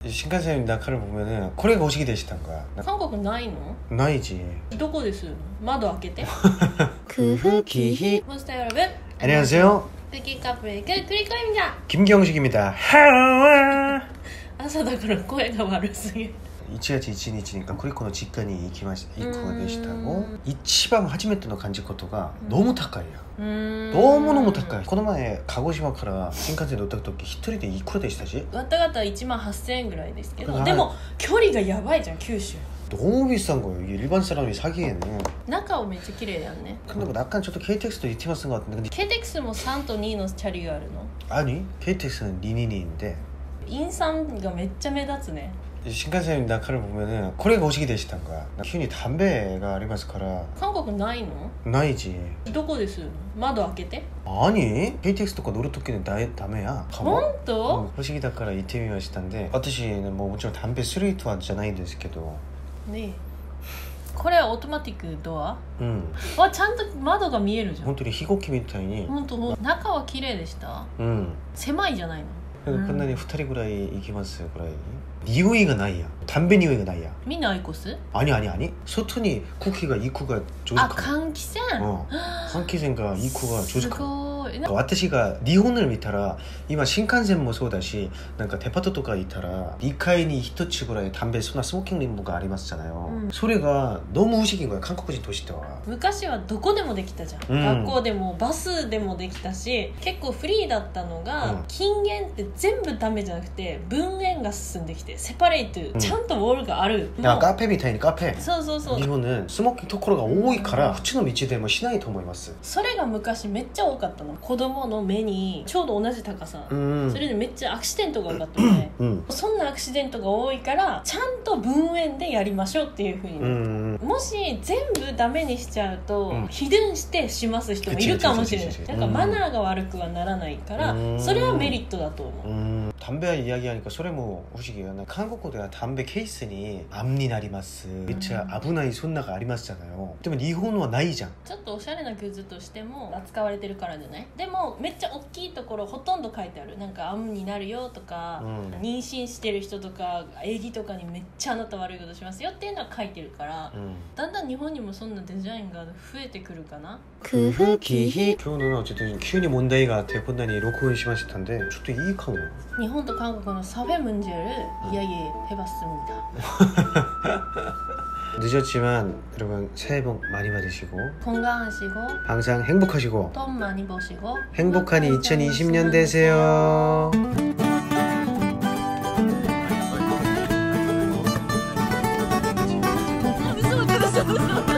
신칸센 낙하를 보면은 코레가 오시게 되시던 거야. 韓国ないの? 나이지. どこでするの?窓開けて 크흐기히. 몬스터 여러분 안녕하세요. 크기 카프레이크 크리코입니다. 김경식입니다. 하와. 朝だから声が悪すぎる。 1月1日にクリコの実家に行きました。行くでしたが、一番初めての感じことが너무高いや。너무高い。この前鹿児島から新幹線乗った時一人でいくらでしたし？ わたがた1万8000円ぐらいですけど、でも距離がやばいじゃん九州。 너무 비싼 거예요. 이게 일반 사람이 사기에는. 中をめっちゃ綺麗やんね。 근데 약간 좀 KTX도 이 팀을 쓴 것 같은데. KTXも3と2のチャリがあるの? 아니, KTX는 222인데. 陰酸がめっちゃ目立つね。 신칸센 낙하를 보면은 코레가 오시게 되시던 거야.急に 담배가 ありますから。 韓国ないの? 나이지. どこでするの? 窓開けて? 아니, KTX とか乗る時にダメや. 本当? 不思議だから行ってみましたんで、私ももちろん담배スリートはじゃないんですけど。ねえ。これはオートマティックドア? うん。あ、ちゃんと窓が見えるじゃん。本当に飛行機みたいに。本当。中は綺麗でした? うん。狭いじゃないの? こんなに2人ぐらい行きますよ、これ。 匂いがないや。담배匂いがないや。みんなアイコス? 아니. 外に空気が입구가 좋을 아,換気扇? 換気扇が입구가 좋을 거. 私が日本を見たら今新幹線もそうだし、なんかデパートとか行ったら2階に1つぐらい담배そんなスモーキングルームがありますじゃないよ。それが너무不思議な韓国人としては。昔はどこでもできたじゃん。学校でもバスでもできたし、結構フリーだったのが禁煙って全部ダメじゃなくて分煙が進んできて。 セパレートちゃんとウォールがある。カフェみたいにカフェ。そうそうそう。日本ね、スモーキングところが多いから普通の道でもしないと思います。それが昔めっちゃ多かったの。子供の目にちょうど同じ高さ。それでめっちゃアクシデントが多かったのね。そんなアクシデントが多いからちゃんと分煙でやりましょうっていう風に。もし全部ダメにしちゃうと秘伝してします人もいるかもしれない。なんかマナーが悪くはならないから、それはメリットだと思う。 담배 이야기하니까 소래모 후식이에요. 한국어도 담배 케이스니 암니 나리마스. 진짜 아부나이 손나가 아리마스잖아요. 근데 일본은 나이잖아. ちょっとおしゃれなグッズとしても扱われてるからじゃない？でもめっちゃ大きいところほとんど書いてある。なんか암になるよとか、妊娠してる人とか、営業とかにめっちゃあなた悪いことしますよっていうのは書いてるから、だんだん日本にもそんなデザインが増えてくるかな。크흐기히. 저는 어쨌든急に 問題が 대본단이 녹음을 시마시던데 저도 이かも. 日本と韓国の사회 문제를 이야기해봤습니다. 늦었지만 여러분 새해 복 많이 받으시고 건강하시고 항상 행복하시고 돈 많이 버시고 행복한 2020년 되세요. 무서워.